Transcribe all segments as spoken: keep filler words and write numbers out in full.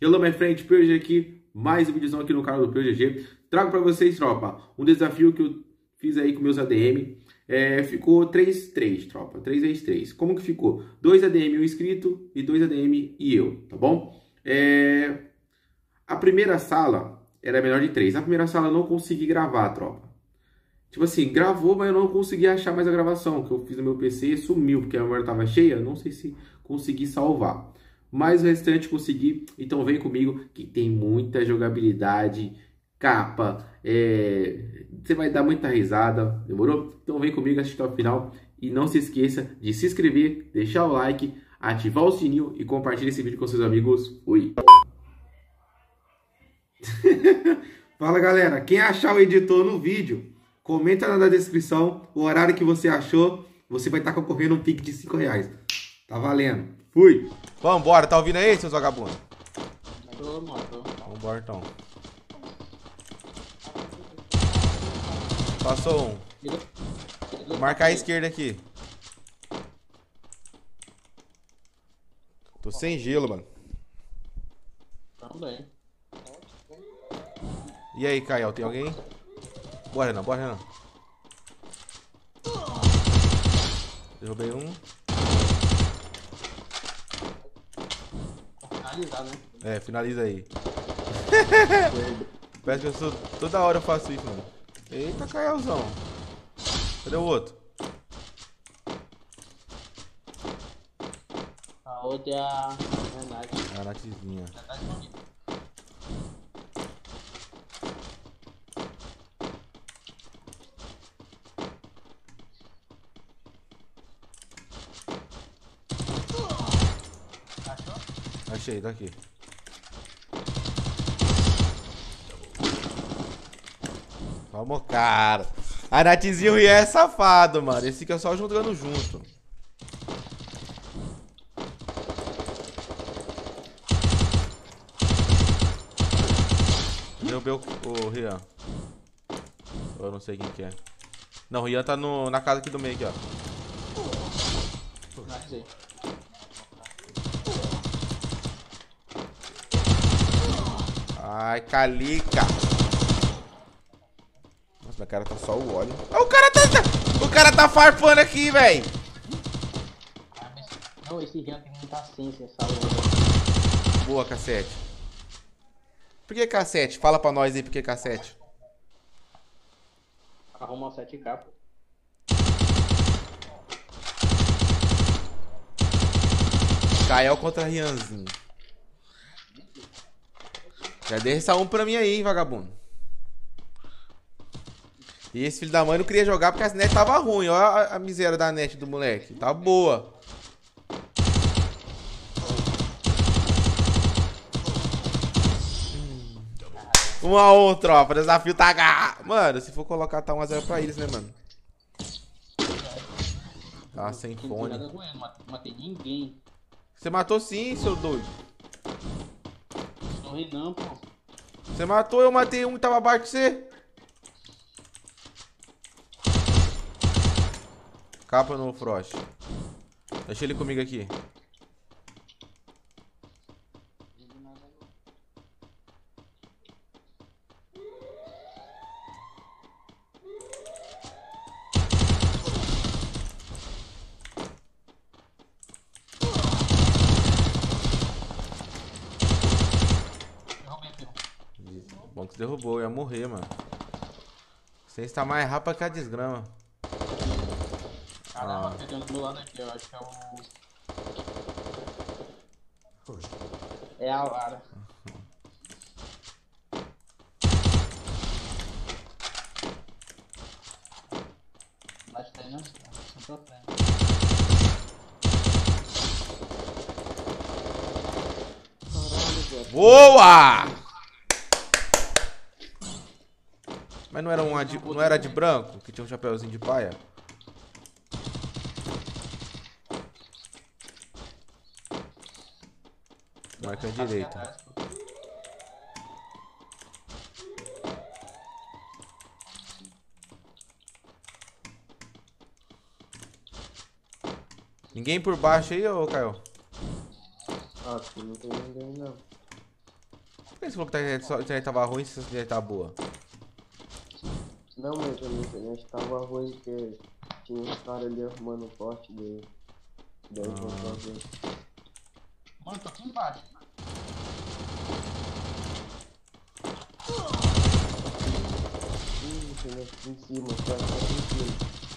Hello, my friend, P G aqui, mais um vídeozão aqui no canal do P G G. Trago pra vocês, tropa, um desafio que eu fiz aí com meus A D M. É, ficou três três, tropa, três vezes três. Como que ficou? dois A D M, um inscrito, e dois A D M e eu, tá bom? É... A primeira sala era menor de três. A primeira sala eu não consegui gravar, tropa. Tipo assim, gravou, mas eu não consegui achar mais a gravação que eu fiz no meu P C, sumiu, porque a memória tava cheia. Não sei se consegui salvar. Mas o restante consegui, então vem comigo que tem muita jogabilidade, capa, é... você vai dar muita risada, demorou? Então vem comigo, assistir até o final e não se esqueça de se inscrever, deixar o like, ativar o sininho e compartilhar esse vídeo com seus amigos. Fui! Fala galera, quem achar o editor no vídeo, comenta na descrição o horário que você achou, você vai estar concorrendo um pique de cinco reais. Tá valendo. Fui! Vambora, tá ouvindo aí, seus vagabundos? Tô, mano, tô. Vambora então. Passou um. Vou marcar a esquerda aqui. Tô sem gelo, mano. Também. E aí, Caio, tem alguém? Bora, Renan, bora, Renan. Derrubei um. Finalizar, né? É, finaliza aí. Parece que eu sou... Toda hora eu faço isso, mano. Eita, Caiozão. Cadê o outro? A outra é a Renate. A Natezinha. Já tá disponível. Achou? Achei, tá aqui. Vamos, cara. A Natezinho e é safado, mano. Esse fica só jogando junto. Derrubei o, o Rian. Eu não sei quem que é. Não, o Rian tá no, na casa aqui do meio, aqui, ó. Finalizei. Ai, calica. Nossa, meu cara tá só o óleo. Ah, o cara tá... O cara tá farpando aqui, velho. Ah, mas... Não, esse Rian tem muita ciência, sabe? Boa, cassete. Por que cassete? Fala pra nós aí por que cassete. Arruma o sete K, pô. Kael contra Rianzinho. Já dei essa um pra mim aí, hein, vagabundo. E esse filho da mãe não queria jogar porque a net tava ruim. Olha a, a miséria da net do moleque. Tá boa. um a um, tropa. Desafio tá agarrado. Mano, se for colocar, tá um a zero pra eles, né, mano? Tá sem fone. Não matei ninguém. Você matou sim, seu doido. Não ri não, pô. Você matou, eu matei um que tava abaixo de você. Capa no Frost. Deixa ele comigo aqui. Bom que você derrubou, eu ia morrer, mano. Você está mais rápido que a desgrama. Caramba, ah. Pegando do meu lado aqui, eu acho que é o... É a Lara. Mas tem, né? Só pra frente. Boa! Mas não era, uma de, não era de branco? Que tinha um chapéuzinho de paia? Marca a direita. Ninguém por baixo aí, ô Caio? Ah, aqui não tem ninguém não. que você falou que a internet, só- a internet tava ruim se a internet tava boa? Não, mas a minha internet tava ruim porque tinha uns caras ali arrumando o poste dele. Daí Ah. voltou a ver. Mano, tô aqui embaixo. Hum, internet em cima, os caras estão em cima.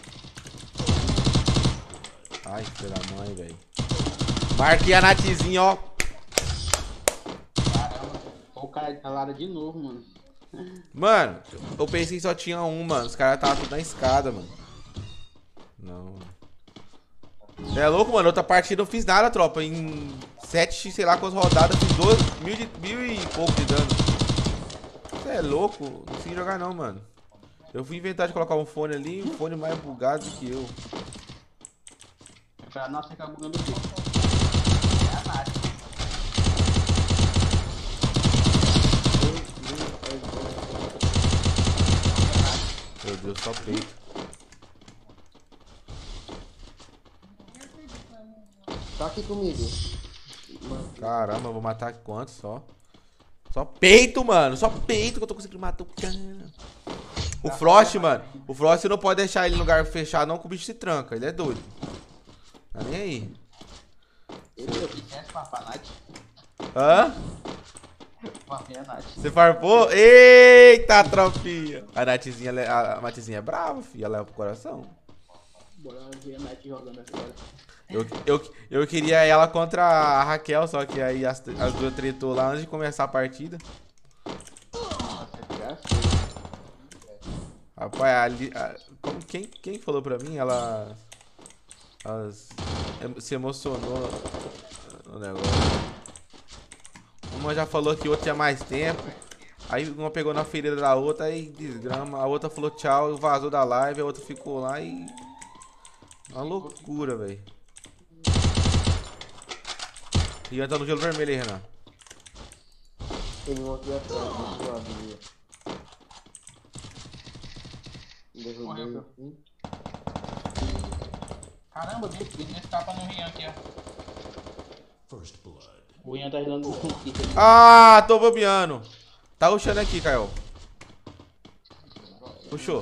Ai, filho da mãe, velho. Marquei a Natzinha, ó. Caramba. Ó, o cara calado de novo, mano. Mano, eu pensei que só tinha um, mano. Os caras estavam tudo na escada, mano. Não. Cê é louco, mano. Outra partida eu não fiz nada, tropa. Em sete, sei lá quantas rodadas, fiz doze, mil, de, mil e pouco de dano. Você é louco? Não consegui jogar não, mano. Eu fui inventar de colocar um fone ali, um fone mais bugado do que eu. Eu falei, nossa, fica bugando o quê? É a Nath. Meu Deus, só peito. Tá aqui comigo. Mano, Caramba, eu vou matar quantos só? Só peito, mano. Só peito que eu tô conseguindo matar o cara. O Frost, mano. O Frost você não pode deixar ele em lugar fechado não que o bicho se tranca. Ele é doido. Tá nem aí. Eu esquece com a Nath. Hã? Com a Nath. Você farpou? Eita, tropinha. A Natzinha, ela é- a Natzinha é brava, filho. Ela leva pro coração. Bora ver a Nath jogando agora. Eu, eu, eu queria ela contra a Raquel, só que aí as, as duas tretou lá antes de começar a partida. Nossa, é feio. Rapaz, ali, a, como- quem, quem falou pra mim? Ela, elas em- se emocionou no negócio. Uma já falou que outra tinha mais tempo. Aí uma pegou na ferida da outra e desgrama. A outra falou tchau e vazou da live. A outra ficou lá e... Uma loucura, velho. Rian tá no gelo vermelho aí, Renan. tem um aqui atrás, do lado ali. Derrubei Morreu, aqui. Caramba, dei dei escapa no Rian aqui, ó. O Rian tá dando um kit aqui. Ah, tô bobeando. Tá rushando aqui, Caio. Puxou.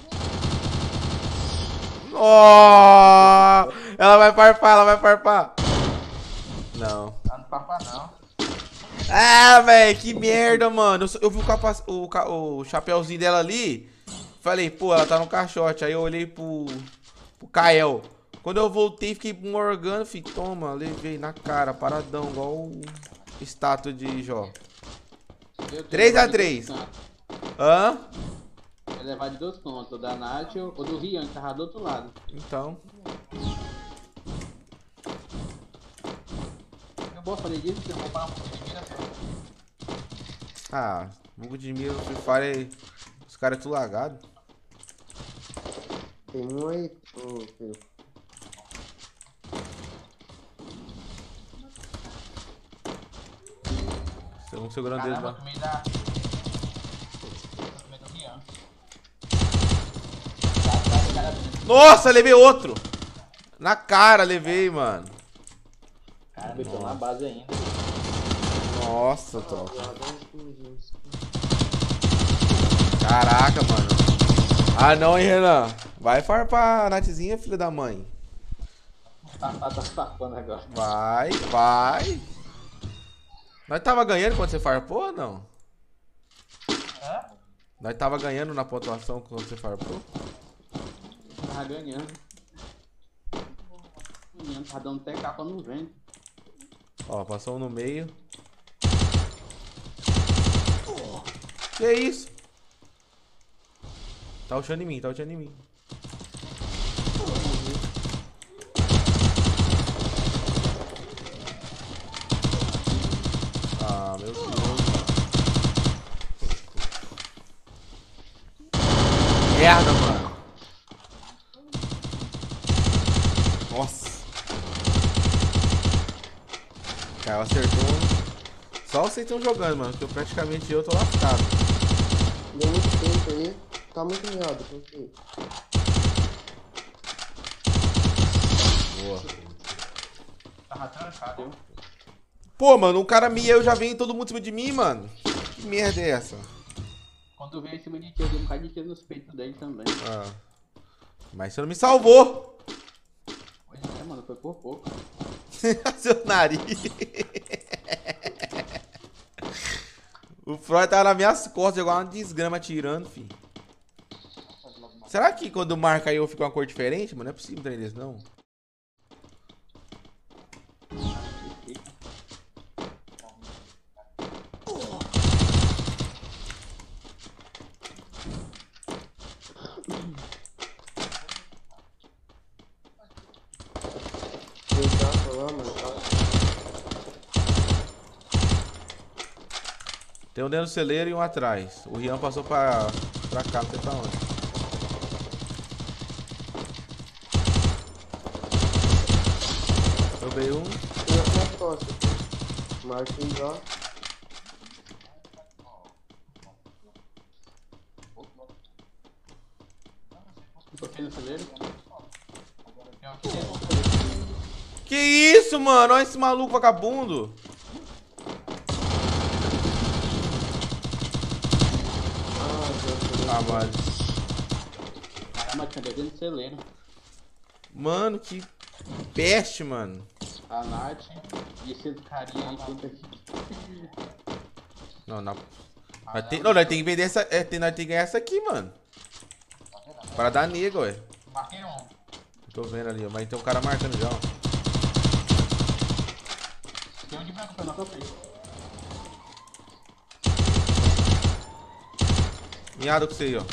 Oh! Ela vai farpar, ela vai farpar. Não. Tá no papá não. Ah, velho, que merda, mano. Eu, só- eu vi o, capaz, o, ca- o chapéuzinho dela ali. Falei, pô, ela tá no caixote. Aí eu olhei pro, pro Kael. Quando eu voltei, fiquei morgando. Fiquei, toma, levei na cara, paradão, igual o estátua de Jó. Eu tenho três a levado de três. dois cantos. Hã? Eu levar de dois contos, o da Nath ou do Rian, que tava do outro lado. Então. Eu vou fazer disso, porque eu vou parar um pouco de mira, filho. Ah, bugo de mira no Free Fire. Os caras é tudo lagado. Tem um aí, ô filho. Estão segurando eles Caramba, lá. tomei da... Tomei do Rian. Nossa, levei outro. Na cara, levei, mano. Caramba, eu tô na base ainda. Nossa, tropa. Guarda uns coisinhos. Caraca, mano. Ah, não, hein, Renan. Vai farpar a Natzinha, filha da mãe. Tá, tá, tá farpando agora. Vai, vai. Nós tava ganhando quando você farpou ou não? Hã? Nós tava ganhando na pontuação quando você farpou? Tava ganhando. Ganhando, tá dando até capa no vento. Ó, passou um no meio. Que isso? Tá rushando em mim, tá rushando em mim. Ah, meu Deus, mano. Merda, mano. Nossa. Cara, acertou. Só vocês estão jogando, mano. Porque eu, praticamente eu tô lascado. Deu muito tempo aí. Tá muito miado, por quê? Boa. Tava trancado, eu. Pô, mano, um cara me eu já vem todo mundo em cima de mim, mano. Que merda é essa? Quando veio em cima de ti, eu dei um bocado de tiro nos peitos dele também. Ah. Mas você não me salvou. Pois é, mano, foi por pouco. Seu nariz. O Freud tava nas minhas costas, igual uma desgrama atirando, filho. Será que quando marca aí eu fico uma cor diferente, mano? Não é possível um trem desse, não. Tem um dentro do celeiro e um atrás. O Rian passou pra, pra cá, não sei pra onde. Eu dei um. Tem aqui nas costas. Marquei já. Toquei no celeiro. Que isso, mano? Olha esse maluco vagabundo. Ah, mano. Caramba, tinha dentro do celeiro. Mano, que peste, mano. A Nath e esse carinha aí tudo aqui. Não, não. Nós tem, não, nós tem que vender essa. É, tem, nós tem que ganhar essa aqui, mano. Para dar nega, ué. Marquei um. Tô vendo ali, ó. Mas tem um cara marcando já, ó. Tem um de branco pra nossa frente. Miado com você aí, ó.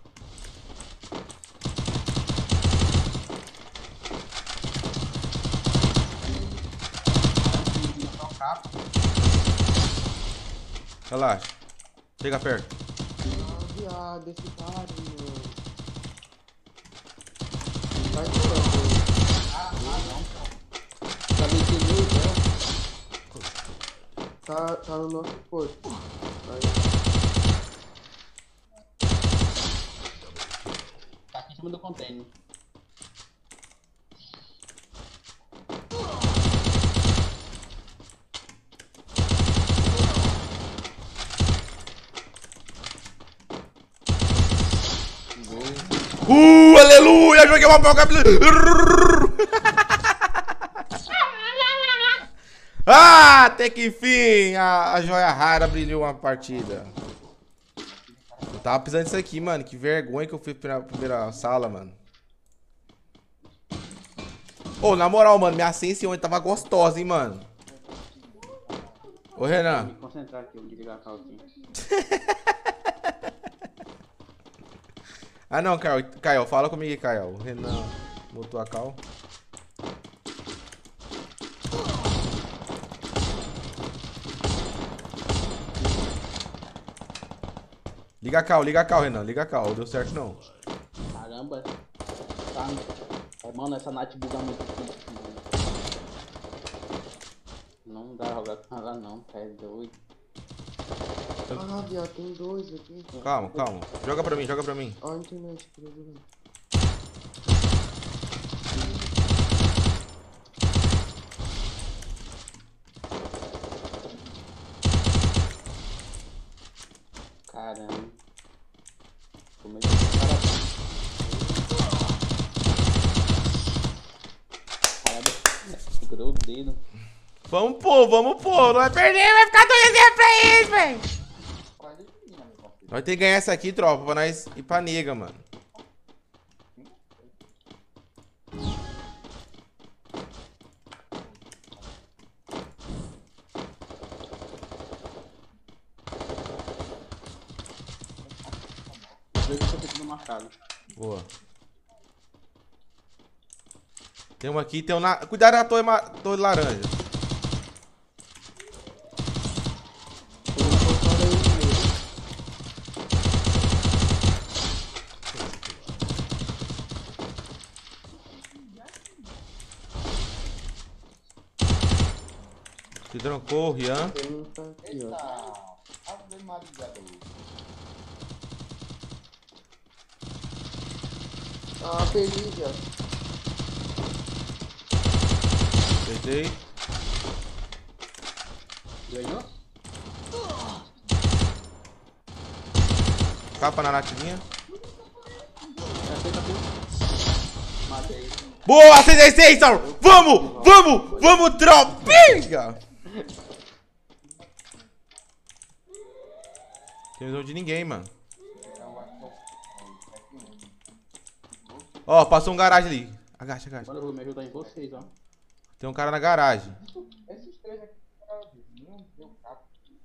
Relaxa. Chega perto. Ah, viado, esse cara, mano. Vai embora, Ah, ah, não, pô. tá vencendo, né? Tá, tá no nosso corpo. Aí. Tá aqui em cima do container. Uh, aleluia! Joguei uma boca. Ah, até que enfim a, a joia rara brilhou uma partida. Eu tava precisando disso aqui, mano. Que vergonha que eu fui pra primeira sala, mano. Ô, oh, na moral, mano, minha sense ontem tava gostosa, hein, mano. Ô, Renan. Vou me concentrar aqui, vou desligar a calcinha. Ah, não, Caio. Caio, fala comigo aí, Caio. O Renan botou a cal. Liga a cal, liga a cal, Renan. Liga a cal. Deu certo, não. Caramba. Tá. É, mano, essa Nath buga muito difícil, mano. Não dá pra jogar com ela, não. Tá é doido. Ah, viado, tem dois aqui. Calma, calma. Joga pra mim, joga pra mim. Ó a internet, por exemplo. Caramba. Começou a cara. Caramba. Segurou o dedo. Vamos pôr, vamos pôr. Não vai perder, vai ficar dois a zero pra eles, velho. Nós tem que ganhar essa aqui, tropa, pra nós ir pra nega, mano. Dois que eu tô tudo marcado. Boa. Tem uma aqui, tem um na... Cuidado da torre, ma... torre laranja. Se trancou, Rian. Tem um tá aqui, ó. Ah, perdi já. Acertei. Ganhou? Capa na latinha. Matei. Boa, seis seis seis, Saulo! Vamos! Vamos! Vamos, tropinha! Tem visão de ninguém, mano. Ó, passou um garagem ali. Agacha, agacha. Agora eu vou me ajudar em vocês, ó. Tem um cara na garagem. Esses três aqui ficaram vizinhos, deu capa.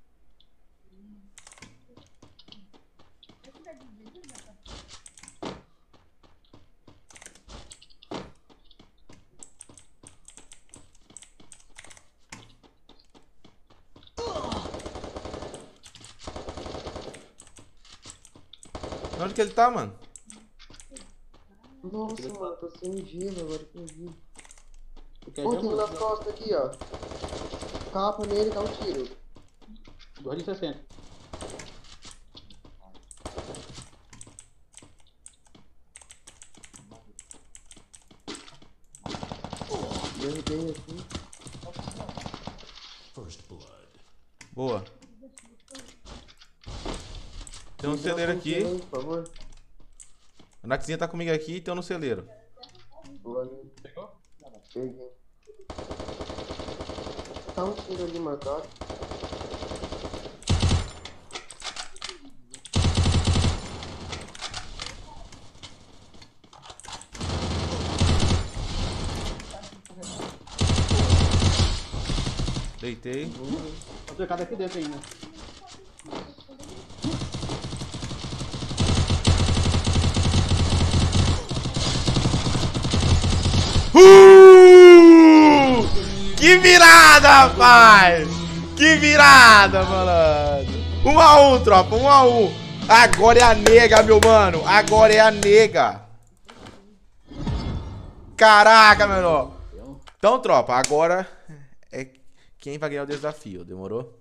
Onde que ele tá, mano? Nossa, mano, tô sem gelo agora que eu vi. Tu quer Pô, ver, tem um mano? nas costas aqui, ó. Capa nele, dá um tiro. dois de sessenta. Derrubei aqui. Boa. Tem um celeiro aqui. Por favor. A Naxinha tá comigo aqui e tem um no celeiro. Boa. Pegou? Peguei. Tá um tiro ali marcado. Deitei. Vou trocar daqui dentro ainda. Uh! Que virada, rapaz! Que virada, malandro! Um a um, tropa, um a um. Agora é a nega, meu mano. Agora é a nega. Caraca, menor. Então, tropa, agora é quem vai ganhar o desafio. Demorou?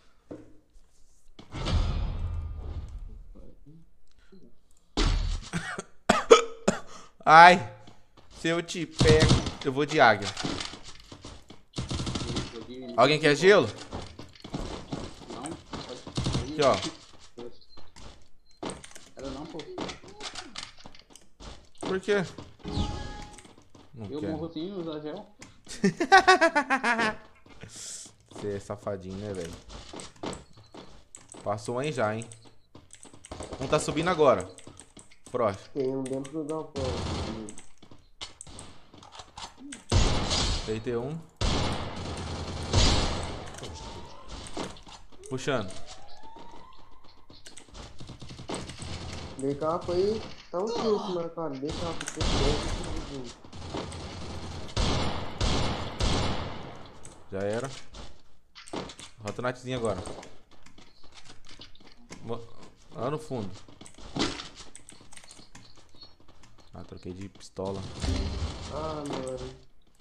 Ai. Se eu te pego, eu vou de águia. Alguém quer gelo? Não. Aqui, ó. Era não, pô. Por quê? Não Eu quero. morro assim, usar gel. Você é safadinho, né, velho? Passou um aí já, hein? Um tá subindo agora. Próximo. Tem um dentro do galpão. Deitei um. Puxando. Dei capa aí. Tá um tiro esse marcado. Dei capa. Já era. Rota natezinha agora. Mo- Lá no fundo. Ah, troquei de pistola. Ah, mano.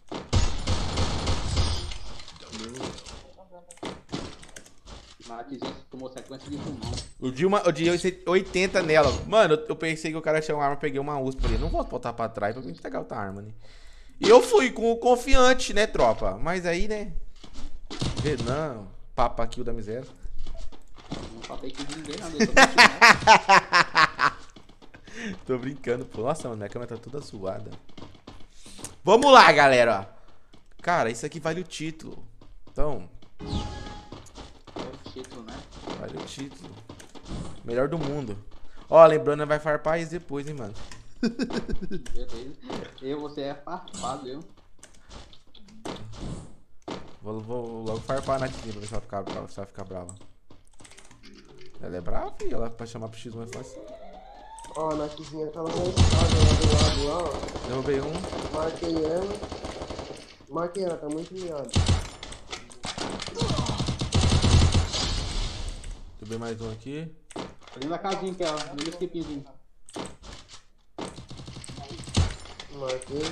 Matezinho tomou sequência de pulmão. O dia, uma, o dia oitenta nela. Mano, eu, eu pensei que o cara tinha uma arma, peguei uma U S P ali. Não vou voltar pra trás pra me pegar outra arma, né? E eu fui com o confiante, né, tropa? Mas aí, né? Renan, papa kill da miséria. Não papei que ninguém nada. Eu tô Tô brincando, pô. Nossa, mano, minha câmera tá toda suada. Vamos lá, galera. Cara, isso aqui vale o título. Então, o título, né? vale o título. Melhor do mundo. Ó, lembrando, vai farpar isso depois, hein, mano. Beleza. Eu, você é farpado, eu. Vou, vou logo farpar na Natinha pra ver se ela ficar, pra- se ela ficar brava. Ela é brava, filho. Ela pra chamar pro X um é fácil. Ó, a Nathzinha tá lá na escada, lá do lado, lá, ó. Derrubei um. Marquei ela. Marquei ela, tá muito miada. Derrubei mais um aqui. Ali na casinha que é, ó. No skipzinho. Marquei.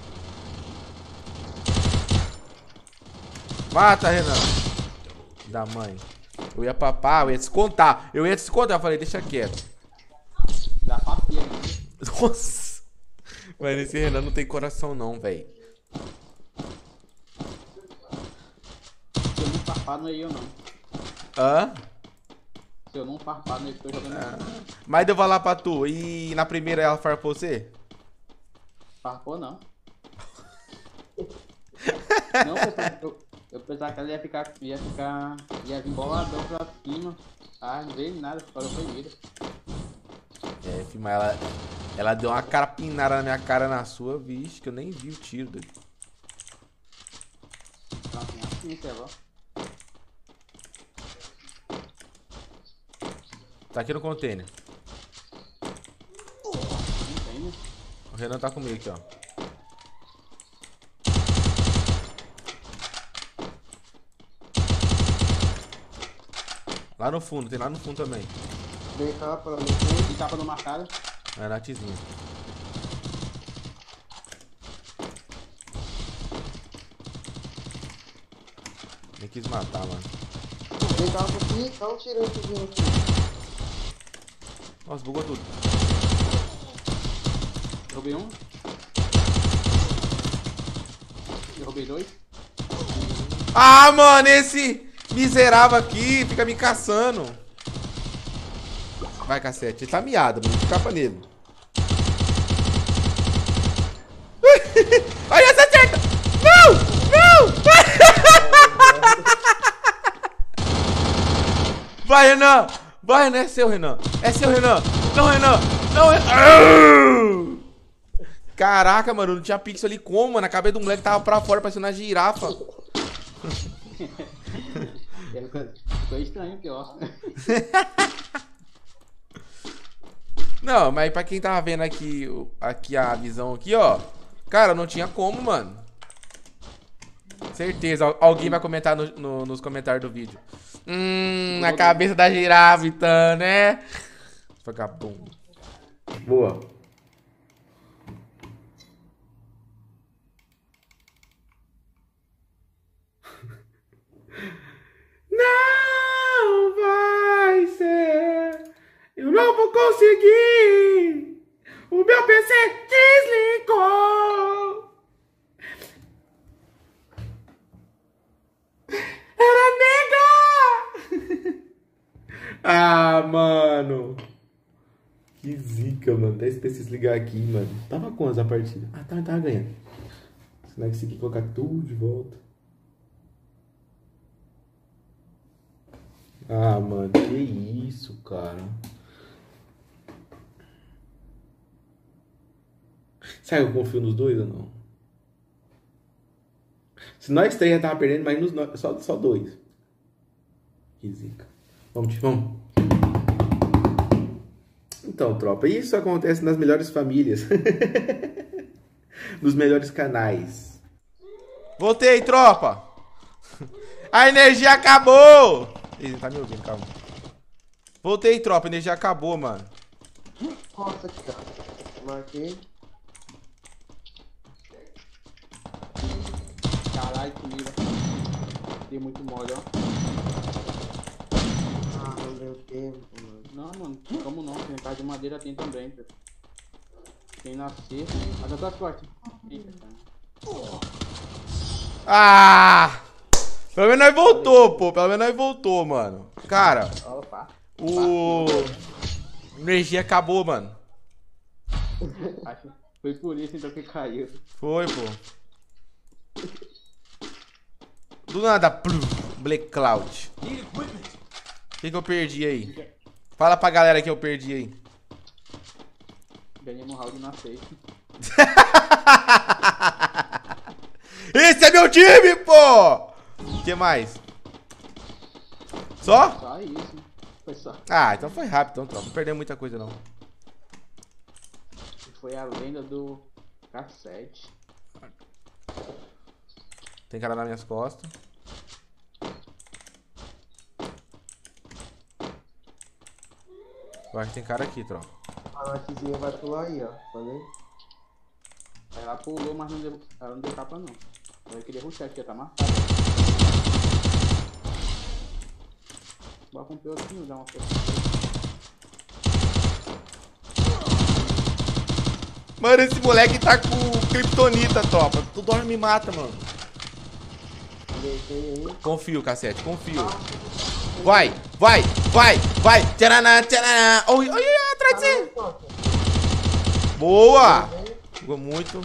Mata, Renan. Da mãe. Eu ia papar, eu ia descontar. Eu ia descontar. Eu falei, deixa quieto. Dá papinha ainda. Nossa. Mas esse Renan não tem coração não, velho. Tem muito farpado, não é eu não. Hã? Se eu não farpar, não estou jogando. Ah. Mas eu vou lá pra tu. E na primeira ela farpou você? Farpou não. Não, eu, eu, eu pensava que ela ia ficar, ia ficar, ia vir boladão pra cima. Ah, não veio nada, parou foi vida. É, filho, mas ela, ela deu uma carapinada na minha cara na sua, vixe, que eu nem vi o tiro dele. Não, tem assim, sei lá. Tá aqui no container. Não tem, né? O Renan tá comigo aqui, ó. Lá no fundo, tem lá no fundo também. Vem cá pra mim. E capa no marcado. É na tizinha. Nem quis matar, mano. Vem cá pra aqui, dá um tirão aqui, aqui. Nossa, bugou tudo. Derrubei um. Derrubei dois. Ah, mano, esse miserável aqui fica me caçando. Vai, cacete. Ele tá miado, mano. Capa nele. Aí, essa acerta! Não! Não! Vai, Renan! Vai, Renan. É seu, Renan. É seu, Renan. Não, Renan. Não, Renan. Caraca, mano. Não tinha pixel ali como, mano. A cabeça do moleque tava pra fora, parecendo uma girafa. Ficou estranho, pior. Não, mas pra quem tava vendo aqui, aqui a visão aqui, ó. Cara, não tinha como, mano. Certeza, alguém vai comentar no, no, nos comentários do vídeo. Hum, na cabeça da girafa, então, né? Vagabundo. Boa. Não vai ser. Eu não vou conseguir. O meu P C desligou. Era nega. Ah, mano. Que zica, mano. Até esqueci de desligar aqui, mano. Tava quantas a partida? Ah, tá, tava ganhando. Será que consegui colocar tudo de volta? Ah, mano, que isso, cara. Será que eu confio nos dois ou não? Se nós três já tava perdendo, mas nos no... só, só dois. Que zica. Vamos, vamos. Então, tropa, isso acontece nas melhores famílias. Nos melhores canais. Voltei, tropa. A energia acabou. Ih, não tá me ouvindo, calma. Voltei, tropa, a energia acabou, mano. Nossa, aqui, cara. Marquei. Caralho, comida. Dei muito mole, ó. Ah, não deu tempo, mano. Não, mano, como não? Tem casa de madeira, tem também, pô. Tem na cesta. Mas eu tô forte. Eita, cara. Ah! Pelo menos nós voltou, pô. Pelo menos nós voltou, mano. Cara, Opa. o... a energia acabou, mano. Acho foi por isso então que caiu. Foi, pô. Do nada, plum, Black Cloud. O que que eu perdi aí? Fala pra galera que eu perdi aí. Ganhei um round na sexta. Esse é meu time, pô! O que mais? Só? Só isso. Foi só. Ah, então foi rápido, então, troca. Não perdeu muita coisa, não. Foi a lenda do cassete. Tem cara nas minhas costas. Eu acho que tem cara aqui, troca. A Natezinha vai pular aí, ó. Tá vendo? Ela pulou, mas não deu, ela não deu capa não. Eu queria rushar aqui, tá marcado. Bora com o peotinho, dá uma força. Mano, esse moleque tá com kryptonita, tropa. Tu dorme e me mata, mano. Deitei aí. Confio, cacete, confio. Vai, vai, vai, vai. Tcharaná, tcharaná. Oi, oi, oi, atrás de você. Boa. Jogou muito.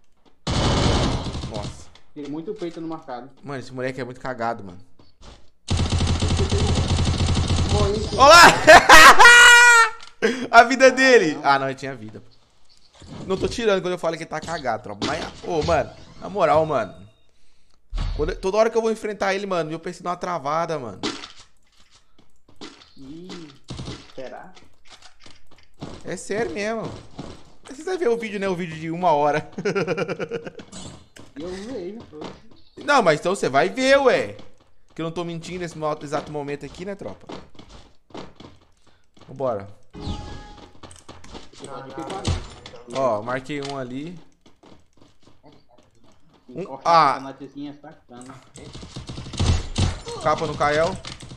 Nossa. Tem muito peito no marcado. Mano, esse moleque é muito cagado, mano. Morri. Olá! A vida dele. Ah, não, ele tinha vida. Não tô tirando quando eu falo que ele tá cagado, tropa. Mas, ô, mano, na moral, mano. Quando, toda hora que eu vou enfrentar ele, mano, eu preciso dar uma travada, mano. Ih, será? É sério mesmo. Você vai ver o vídeo, né? O vídeo de uma hora. Eu vejo, pô. Não, mas então você vai ver, ué. Que eu não tô mentindo nesse exato momento aqui, né, tropa? Vambora. Ó, marquei um ali. Um, ah. Capa no Kael.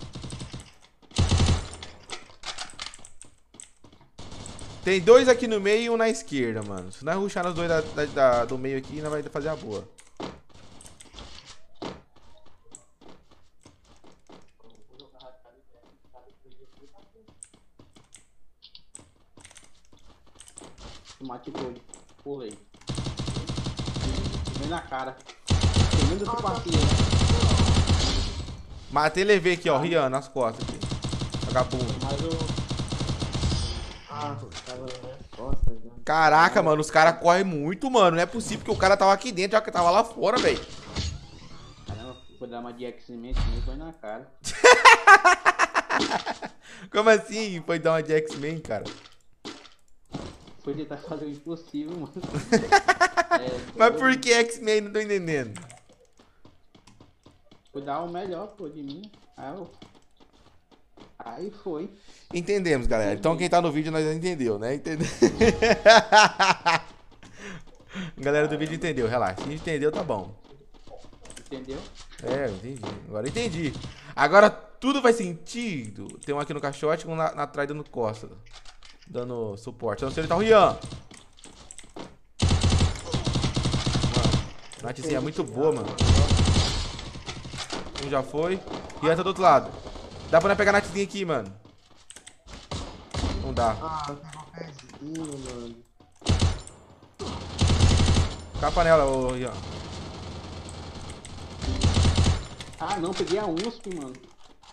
Tem dois aqui no meio e um na esquerda, mano. Se nós rushar nos dois da, da, da, do meio aqui, nós vai fazer a boa. Mate todo. Pulei. Vem na cara. Tem muito esse parceiro, né? Matei e levei aqui, ó. Rian, nas costas aqui. Vagabundo. Mas eu... Ah, tava nas costas, já. Caraca, mano. Os caras correm muito, mano. Não é possível que o cara tava aqui dentro, já que tava lá fora, velho. Caramba, foi dar uma de X-Men e foi na cara. Como assim? Foi dar uma de X-Men, cara? Foi tentar fazer o impossível, mano. É, Mas por que X-Men? Não tô entendendo. Foi dar o melhor, pô, de mim. Aí, eu... Aí foi. Entendemos, galera. Então quem tá no vídeo nós já entendeu, né? Entendeu? Galera do vídeo entendeu, relaxa. Se entendeu, tá bom. Entendeu? É, eu entendi. Agora eu entendi. Agora tudo faz sentido. Tem um aqui no caixote e um na, na trás dando costa. Dando suporte. Eu não sei onde tá o Rian. Mano, a Natizinha é muito boa, mano. Um já foi. Rian tá do outro lado. Dá pra nós pegar a Natizinha aqui, mano. Não dá. Ah, eu pego o pezinho, mano. Capa nela, ô Rian. Ah, não, peguei a U S P, mano.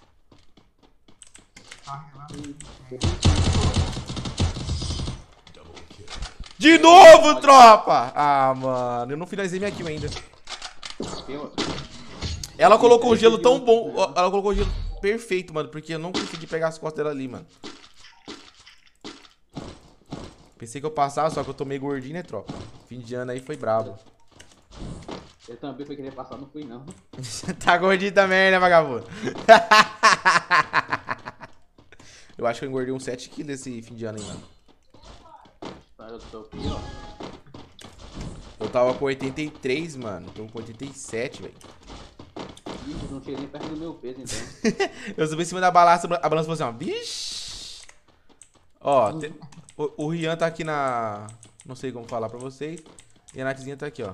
De novo, tropa! Ah, mano, eu não finalizei minha kill ainda. Eu... Ela colocou o gelo tão bom. Ela colocou o gelo perfeito, mano. Porque eu não consegui pegar as costas dela ali, mano. Pensei que eu passava, só que eu tô meio gordinho, né, tropa? Fim de ano aí foi brabo. Eu também fui querer passar, não fui não. Tá gordinho também, né, vagabundo? Eu acho que eu engordei uns sete quilos esse fim de ano aí, mano. Eu tô aqui, ó. Eu tava com oitenta e três, mano. Tô com oitenta e sete, velho. Ih, não cheguei nem perto do meu peso, então. Eu subi em cima da balança, a balança falou assim, ó. Vixe! Ó, te... o, o Rian tá aqui na... Não sei como falar pra vocês. E a Natzinha tá aqui, ó.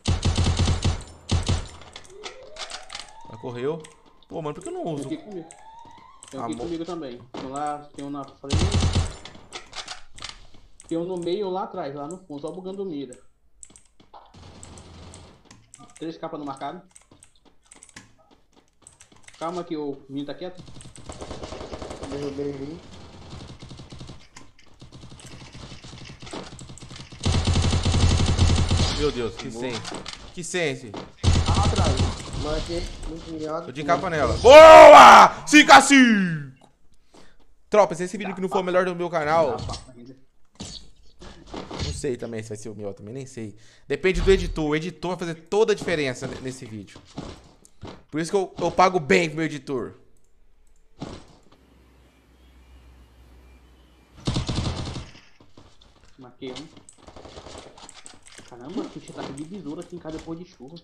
Ela correu. Pô, mano, por que eu não uso? Tem aqui comigo. Tem aqui Amor. comigo também. Tem lá, tem um na frente. Tem um no meio lá atrás, lá no fundo, só bugando mira. Três capas no marcado. Calma que o menino tá quieto. Derrubei ele. Meu Deus, que sense. Que sense. Ah, atrás. Matei muito melhor. Tô de capa nela. Boa! cinco a cinco! Tropa, se esse vídeo aqui não for o melhor do meu canal... Não sei também se vai ser o meu, também nem sei. Depende do editor. O editor vai fazer toda a diferença nesse vídeo. Por isso que eu, eu pago bem pro meu editor. Marquei um. Caramba, que tá de besouro aqui em casa depois de chuva.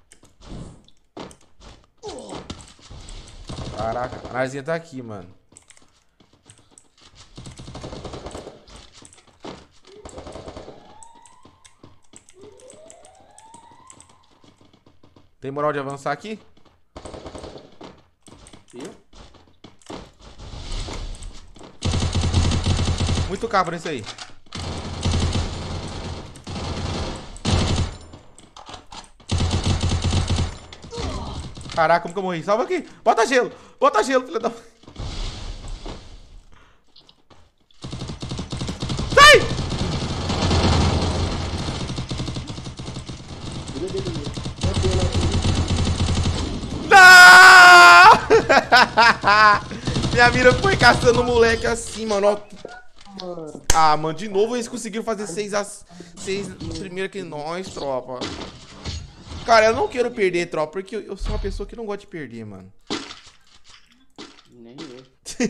Caraca, a Narzinha tá aqui, mano. Tem moral de avançar aqui? Viu? Muito cabo nesse aí. Caraca, como que eu morri? Salva aqui. Bota gelo. Bota gelo, filha da... Sai! Não! Minha mira foi caçando o moleque assim, mano. Ó. Ah, mano, de novo eles conseguiram fazer seis a seis primeiro que nós, tropa. Cara, eu não quero perder, tropa, porque eu sou uma pessoa que não gosta de perder, mano. Nem eu.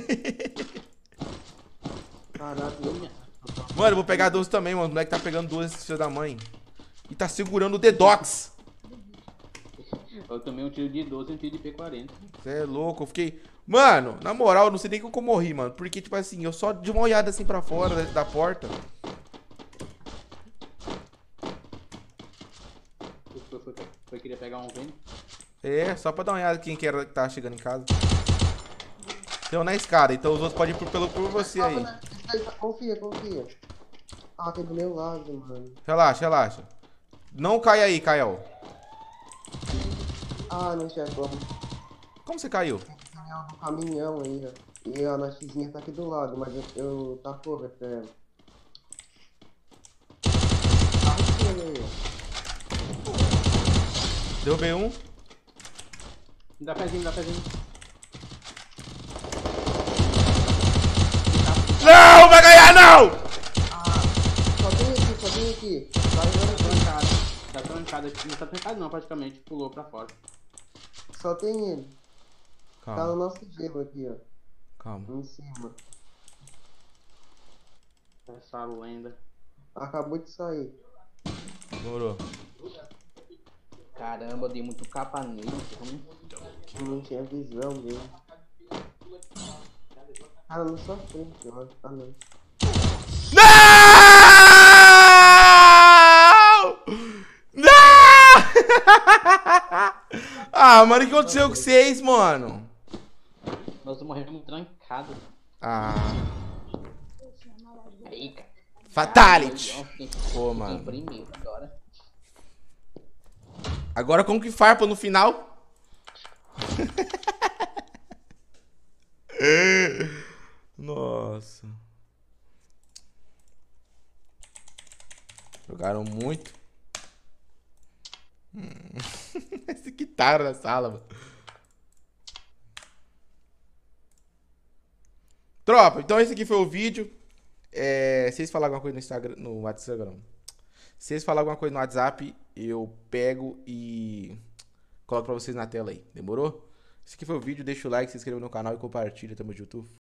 Caraca, Mano, eu vou pegar doze também, mano. O moleque tá pegando doze, filho da mãe. E tá segurando o Dedox. Eu tomei um tiro de doze e um tiro de P quarenta. Você é louco, eu fiquei... Mano, na moral, eu não sei nem como eu morri, mano. Porque, tipo assim, eu só de uma olhada assim pra fora da, da porta. Foi, foi, foi, foi queria pegar um vento. É, só pra dar uma olhada quem que era que tá chegando em casa. Então na escada, então os outros podem ir por, pelo, por você aí. confia, confia. Ah, tem do meu lado, mano. Relaxa, relaxa. Não cai aí, Kael. Ah, não tinha como. Como você caiu? No caminhão aí, ó. E a Naxzinha tá aqui do lado, mas eu, eu tá porra, é. Derrubei um. Dá pezinho, dá pezinho. Não, vai ganhar não! Ah, só tem aqui, só tem aqui. Vai, Tá vai, trancado. Tá trancado aqui. Não tá trancado não, praticamente. Pulou pra fora. só tem ele. Tá no Calma, nosso gelo aqui, ó. calma. Em cima. Essa lenda. Acabou de sair. Demorou. Caramba, eu dei muito capa nele. Eu não tinha visão dele. Cara, na sua frente, ó. Ah, não. Não! Não! Ah, mano, o que aconteceu com vocês, mano? Nós morremos trancados. Ah, Aí, cara. fatality. Fiquei- Pô, fiquei em mano. primeiro agora. Agora como que farpa no final? Nossa. Jogaram muito. Hum. Esse guitarra na sala, mano. Tropa, então esse aqui foi o vídeo. É, se vocês falarem alguma coisa no Instagram, no WhatsApp, se vocês falarem alguma coisa no WhatsApp, eu pego e coloco pra vocês na tela aí. Demorou? Esse aqui foi o vídeo. Deixa o like, se inscreva no canal e compartilha. Tamo junto.